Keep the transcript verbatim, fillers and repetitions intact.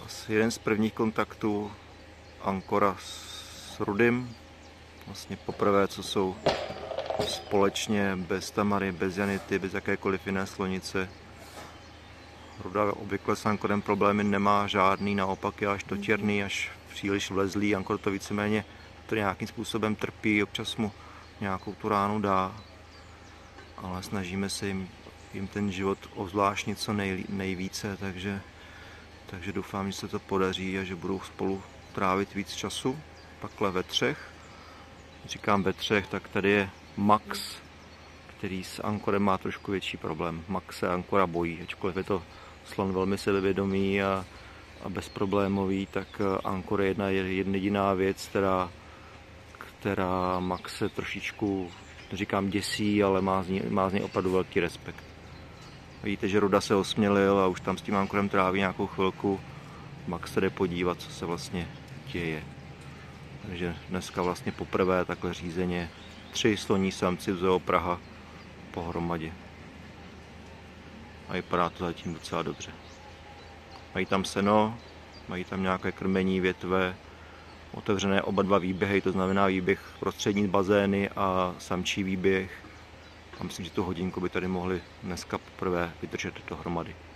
jeden z prvních kontaktů ankora s rudym. Vlastně poprvé, co jsou společně, bez tamary, bez janity, bez jakékoliv jiné slonice. Ruda obvykle s ankorem problémy nemá žádný, naopak je až dotěrný, až příliš vlezlý. Ankor to víceméně to nějakým způsobem trpí, občas mu nějakou tu ránu dá, ale snažíme se jim, jim ten život ozvláštnit co nej, nejvíce, takže, takže doufám, že se to podaří a že budou spolu trávit víc času. Pakle ve třech. Říkám ve třech, tak tady je Max, který s ankorem má trošku větší problém. Max se ankora bojí, ačkoliv je to slon velmi sebevědomý a, a bezproblémový, tak ankor je jedna, jedna jediná věc, která, která Max se trošičku, neříkám děsí, ale má z ní, má z ní opravdu velký respekt. Vidíte, že Ruda se osmělil a už tam s tím ankorem tráví nějakou chvilku. Max se jde podívat, co se vlastně děje. Takže dneska vlastně poprvé takhle řízeně tři sloní samci v Zoo Praha pohromadě. A vypadá to zatím docela dobře. Mají tam seno, mají tam nějaké krmení, větve, otevřené oba dva výběhy, to znamená výběh prostřední bazény a samčí výběh. A myslím, že tu hodinku by tady mohli dneska poprvé vydržet dohromady.